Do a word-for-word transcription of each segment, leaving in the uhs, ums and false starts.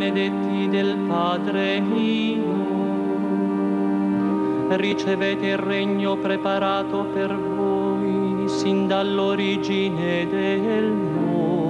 benedetti del Padre mio, ricevete il regno preparato per voi sin dall'origine del mondo.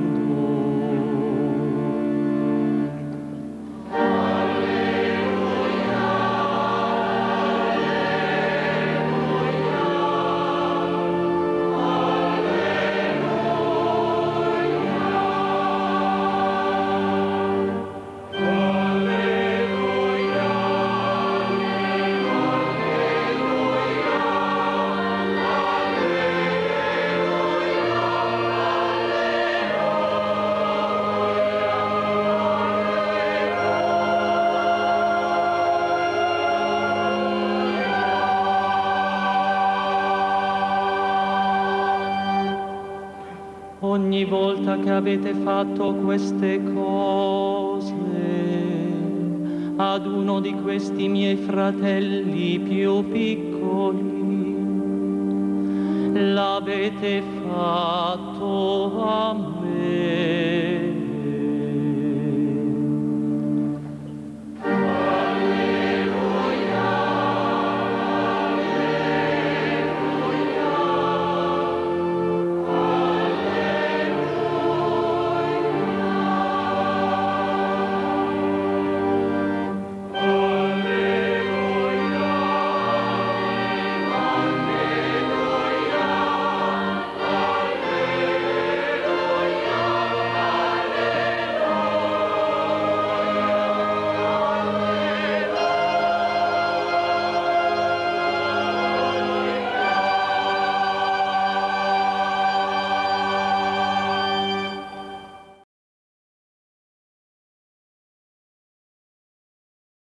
Ogni volta che avete fatto queste cose ad uno di questi miei fratelli più piccoli, l'avete fatto a me.